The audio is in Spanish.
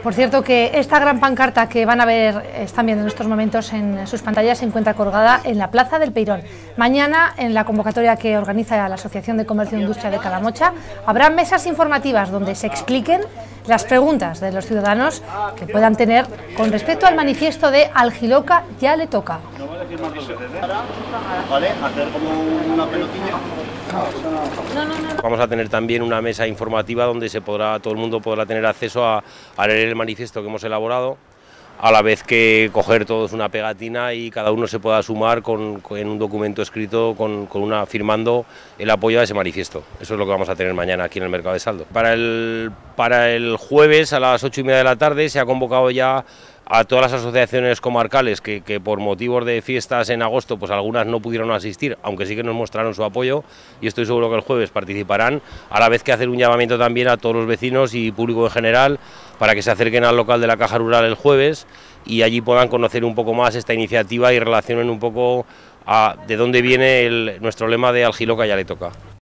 Por cierto, que esta gran pancarta que van a ver, están viendo en estos momentos en sus pantallas, se encuentra colgada en la Plaza del Peirón. Mañana, en la convocatoria que organiza la Asociación de Comercio e Industria de Calamocha, habrá mesas informativas donde se expliquen las preguntas de los ciudadanos que puedan tener con respecto al manifiesto de Al Jiloca ya le toca. ¿Vale? Hacer como una pelotilla. Vamos a tener también una mesa informativa donde todo el mundo podrá tener acceso a leer el manifiesto que hemos elaborado, a la vez que coger todos una pegatina y cada uno se pueda sumar en un documento escrito firmando el apoyo a ese manifiesto. Eso es lo que vamos a tener mañana aquí en el Mercado de Saldo. Para el jueves a las 8:30 de la tarde se ha convocado ya a todas las asociaciones comarcales que por motivos de fiestas en agosto, pues algunas no pudieron asistir, aunque sí que nos mostraron su apoyo, y estoy seguro que el jueves participarán, a la vez que hacer un llamamiento también a todos los vecinos y público en general para que se acerquen al local de la Caja Rural el jueves y allí puedan conocer un poco más esta iniciativa y relacionen un poco de dónde viene nuestro lema de Al Jiloca ya le toca.